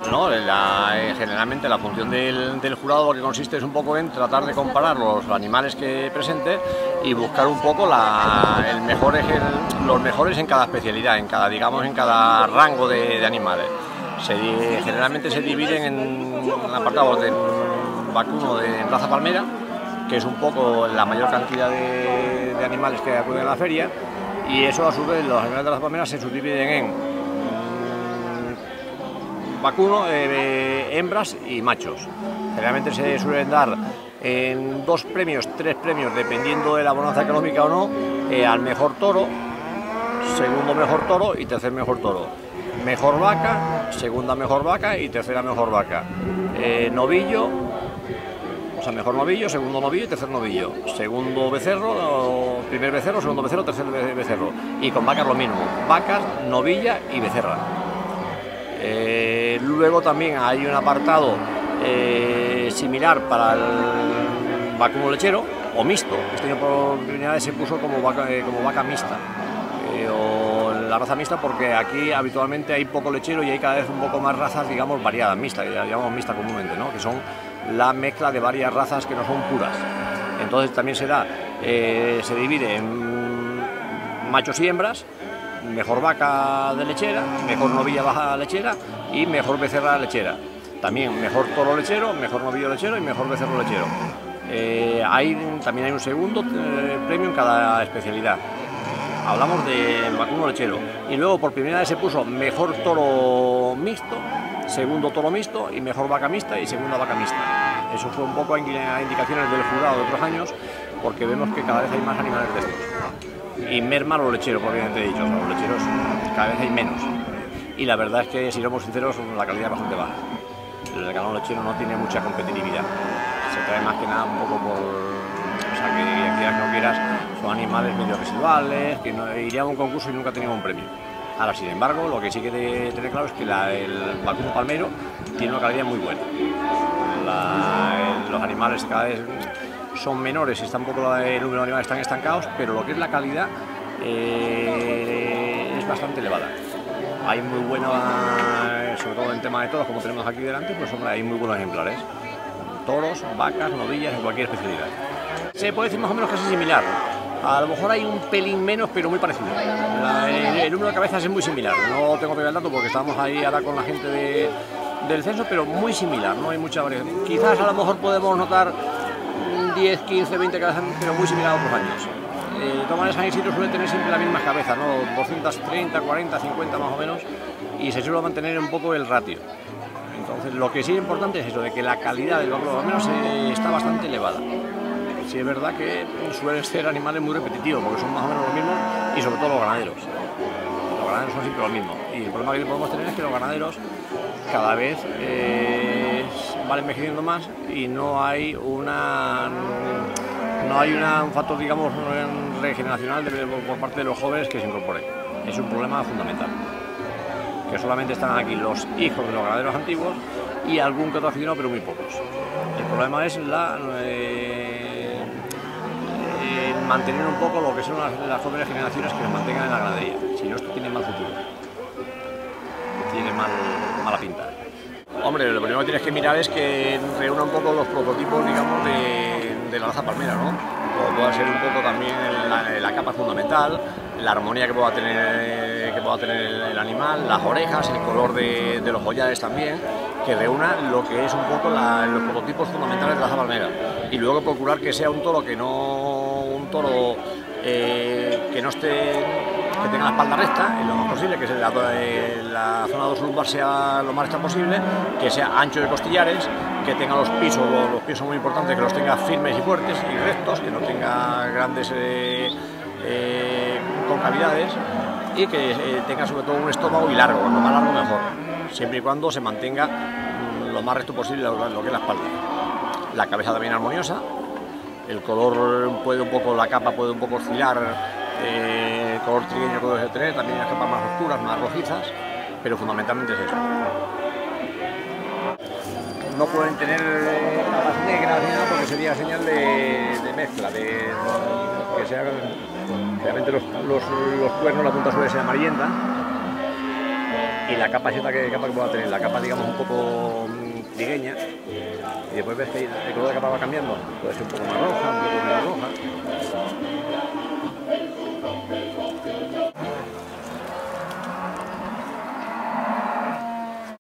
¿no? Generalmente la función del jurado lo que consiste es un poco en tratar de comparar los animales que presente y buscar un poco los mejores en cada especialidad, en cada rango de animales. Generalmente se dividen en apartados de vacuno de raza palmera, que es un poco la mayor cantidad de animales que acuden a la feria, y eso a su vez los animales de raza palmera se subdividen en vacuno, hembras y machos. Generalmente se suelen dar en 2 premios, 3 premios, dependiendo de la bonanza económica o no, al mejor toro, segundo mejor toro y tercer mejor toro. Mejor vaca, segunda mejor vaca y tercera mejor vaca. Novillo, o sea, mejor novillo, segundo novillo y tercer novillo. Segundo becerro, primer becerro, segundo becerro, tercer becerro. Y con vacas lo mismo, vacas, novilla y becerra. Luego también hay un apartado similar para el vacuno lechero o mixto. Este año por primera vez se puso como vaca mixta o la raza mixta, porque aquí habitualmente hay poco lechero y hay cada vez un poco más razas, digamos, variadas, mixtas, que llamamos mixta comúnmente, ¿no? Que son la mezcla de varias razas que no son puras. Entonces también se divide en machos y hembras, mejor vaca de lechera, mejor novilla baja lechera y mejor becerra lechera. También mejor toro lechero, mejor novillo lechero y mejor becerro lechero. También hay un segundo premio en cada especialidad. Hablamos de vacuno lechero. Y luego por primera vez se puso mejor toro mixto, segundo toro mixto y mejor vaca mixta y segunda vaca mixta. Eso fue un poco a indicaciones del jurado de otros años, porque vemos que cada vez hay más animales de estos. Y merma los lecheros, propiamente dicho. O sea, los lecheros cada vez hay menos. Y la verdad es que, si somos sinceros, la calidad es bastante baja. El ganado lechero no tiene mucha competitividad. Se trae más que nada un poco por... O sea, que quieras que no quieras, son animales medio residuales, que no iría a un concurso y nunca tenían un premio. Ahora, sin embargo, lo que sí que de tener claro es que el vacuno palmero tiene una calidad muy buena. Los animales cada vez son menores, el número de animales están estancados, pero lo que es la calidad es bastante elevada. Hay muy buena, sobre todo en tema de toros, como tenemos aquí delante, pues hombre, hay muy buenos ejemplares. Toros, vacas, novillas, en cualquier especialidad. Se puede decir más o menos casi similar. A lo mejor hay un pelín menos, pero muy parecido. El número de cabezas es muy similar. No tengo que ver el dato porque estamos ahí ahora con la gente del censo, pero muy similar, no hay mucha variación. Quizás a lo mejor podemos notar 10, 15, 20 cabezas, pero muy similar a otros años. De todas maneras, San Isidro suele tener siempre la misma cabeza, ¿no? 230, 40, 50 más o menos, y se suele mantener un poco el ratio. Entonces, lo que sí es importante es eso, de que la calidad del vacuno al menos está bastante elevada. Sí es verdad que suelen ser animales muy repetitivos, porque son más o menos los mismos, y sobre todo los ganaderos. Los ganaderos son siempre los mismos. Y el problema que podemos tener es que los ganaderos cada vez van envejeciendo más y no hay un factor, digamos, regeneracional por parte de los jóvenes que se incorporen. Es un problema fundamental. Que solamente están aquí los hijos de los ganaderos antiguos y algún que otro aficionado, pero muy pocos. El problema es mantener un poco lo que son las jóvenes generaciones que nos mantengan en la ganadería. Si no, esto tiene mal futuro. Tiene mala pinta. Hombre, lo primero que tienes que mirar es que reúna un poco los prototipos, digamos, de la raza palmera, ¿no? Como pueda ser un poco también la capa fundamental, la armonía que pueda tener el animal, las orejas, el color de los collares también, que reúna lo que es un poco los prototipos fundamentales de la raza palmera. Y luego procurar que sea un toro que tenga la espalda recta, en lo más posible, que la zona dorsolumbar sea lo más recta posible, que sea ancho de costillares, que tenga los pies son muy importantes, que los tenga firmes y fuertes y rectos, que no tenga grandes concavidades, y que tenga sobre todo un estómago y largo, cuanto más largo mejor, siempre y cuando se mantenga lo más recto posible lo que es la espalda. La cabeza también armoniosa, el color la capa puede un poco oscilar, el color trigueño que debe tener, también las capas más oscuras, más rojizas, pero fundamentalmente es eso. No pueden tener capas negras ni nada porque sería señal de mezcla, que sea, realmente los cuernos, la punta suele ser amarillenta, y la capa es otra capa que pueda tener, la capa digamos un poco trigueña, y después ves que el color de la capa va cambiando, puede ser un poco más roja, un poco menos roja.